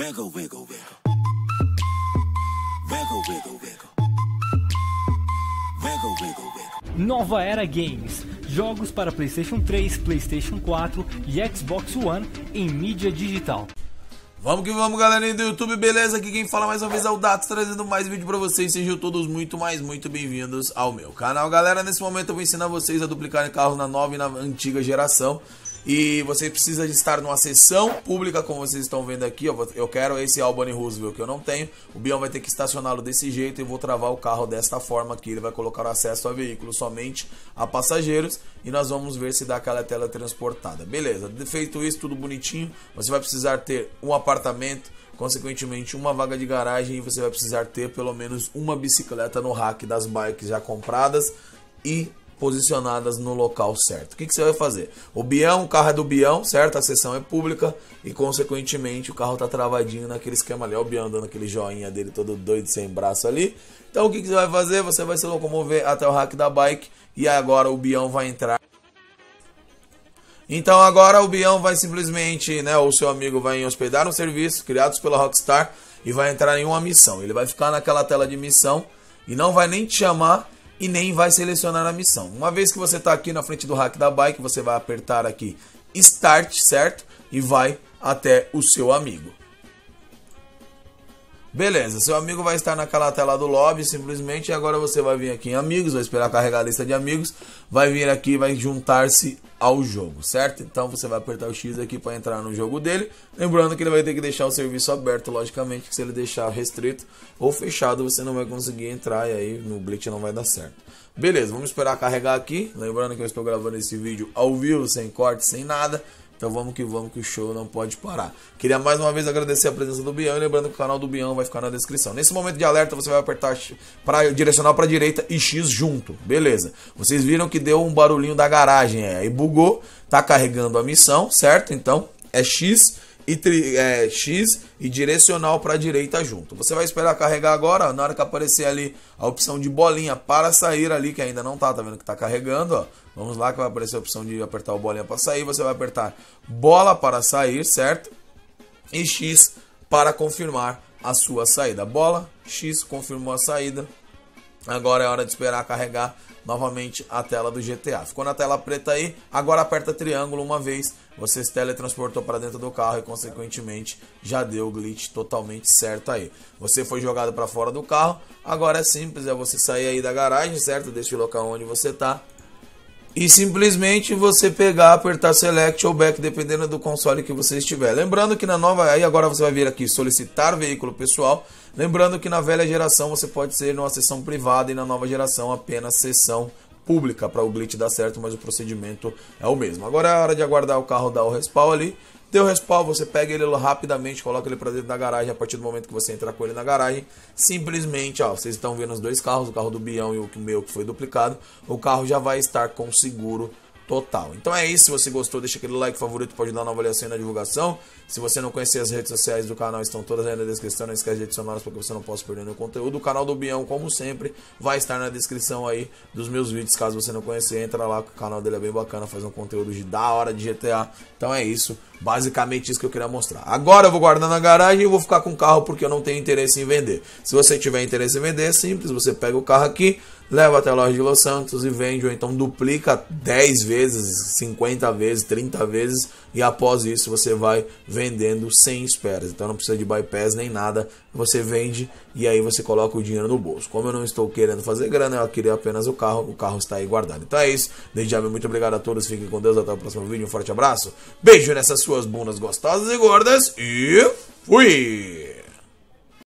Wiggle, wiggle, wiggle. Wiggle, wiggle, wiggle. Wiggle, wiggle, wiggle. Nova Era Games. Jogos para PlayStation 3, PlayStation 4 e Xbox One em mídia digital. Vamos que vamos, galerinha do YouTube, beleza? Aqui quem fala mais uma vez é o Datos, trazendo mais vídeo pra vocês. Sejam todos muito bem-vindos ao meu canal. Galera, nesse momento eu vou ensinar vocês a duplicarem carros na nova e na antiga geração. E você precisa de estar numa sessão pública, como vocês estão vendo aqui. Eu quero esse Albany Roosevelt que eu não tenho. O Bião vai ter que estacioná-lo desse jeito e eu vou travar o carro desta forma aqui. Ele vai colocar acesso a veículos somente a passageiros. E nós vamos ver se dá aquela tela transportada. Beleza, feito isso, tudo bonitinho. Você vai precisar ter um apartamento, consequentemente uma vaga de garagem. E você vai precisar ter pelo menos uma bicicleta no rack das bikes já compradas e posicionadas no local certo. O que você vai fazer? O Bião, o carro é do Bião, certo? A sessão é pública e consequentemente o carro tá travadinho naquele esquema ali. Ó, o Bião dando aquele joinha dele todo doido, sem braço ali. Então o que você vai fazer? Você vai se locomover até o rack da bike e agora o Bião vai entrar. Então agora o Bião vai simplesmente, né, o seu amigo vai hospedar um serviço criados pela Rockstar e vai entrar em uma missão. Ele vai ficar naquela tela de missão e não vai nem te chamar e nem vai selecionar a missão. Uma vez que você está aqui na frente do rack da bike, você vai apertar aqui Start, certo? E vai até o seu amigo. Beleza, seu amigo vai estar naquela tela do lobby simplesmente. E agora você vai vir aqui em amigos, vai esperar carregar a lista de amigos. Vai vir aqui e vai juntar-se ao jogo, certo? Então você vai apertar o X aqui para entrar no jogo dele. Lembrando que ele vai ter que deixar o serviço aberto, logicamente, que se ele deixar restrito ou fechado, você não vai conseguir entrar e aí no glitch não vai dar certo. Beleza, vamos esperar carregar aqui. Lembrando que eu estou gravando esse vídeo ao vivo, sem corte, sem nada. Então vamos que o show não pode parar. Queria mais uma vez agradecer a presença do Bião e lembrando que o canal do Bião vai ficar na descrição. Nesse momento de alerta você vai apertar para direcional para a direita e X junto. Beleza. Vocês viram que deu um barulhinho da garagem, aí bugou, tá carregando a missão, certo? Então é X e direcional para a direita junto. Você vai esperar carregar agora, na hora que aparecer ali a opção de bolinha para sair ali, que ainda não tá vendo que tá carregando, ó. Vamos lá que vai aparecer a opção de apertar o bolinha para sair, você vai apertar bola para sair, certo? E X para confirmar a sua saída. Bola, X, confirmou a saída. Agora é hora de esperar carregar novamente a tela do GTA. Ficou na tela preta aí, agora aperta triângulo uma vez. Você se teletransportou para dentro do carro e consequentemente já deu o glitch totalmente certo aí. Você foi jogado para fora do carro, agora é simples, é você sair aí da garagem, certo? Desse local onde você tá. E simplesmente você pegar, apertar Select ou Back, dependendo do console que você estiver. Lembrando que na nova, aí agora você vai vir aqui solicitar veículo pessoal. Lembrando que na velha geração você pode ser numa sessão privada e na nova geração apenas sessão pública para o glitch dar certo, mas o procedimento é o mesmo. Agora é a hora de aguardar o carro dar o respawn ali. Deu respawn, você pega ele rapidamente, coloca ele para dentro da garagem. A partir do momento que você entrar com ele na garagem, simplesmente, ó, vocês estão vendo os dois carros, o carro do Bião e o meu que foi duplicado. O carro já vai estar com seguro total. Então é isso, se você gostou, deixa aquele like favorito para ajudar na avaliação e na divulgação. Se você não conhecer as redes sociais do canal, estão todas aí na descrição, não esquece de adicioná-las para que você não possa perder nenhum conteúdo. O canal do Bião, como sempre, vai estar na descrição aí dos meus vídeos, caso você não conhecer, entra lá, que o canal dele é bem bacana, faz um conteúdo de da hora de GTA. Então é isso, basicamente isso que eu queria mostrar. Agora eu vou guardar na garagem e vou ficar com o carro porque eu não tenho interesse em vender. Se você tiver interesse em vender, é simples, você pega o carro aqui, leva até a loja de Los Santos e vende, ou então duplica 10 vezes, 50 vezes, 30 vezes, e após isso você vai vendendo sem esperas. Então não precisa de bypass nem nada, você vende e aí você coloca o dinheiro no bolso. Como eu não estou querendo fazer grana, eu queria apenas o carro está aí guardado. Então é isso, desde já muito obrigado a todos, fiquem com Deus, até o próximo vídeo, um forte abraço, beijo nessas suas bundas gostosas e gordas e fui!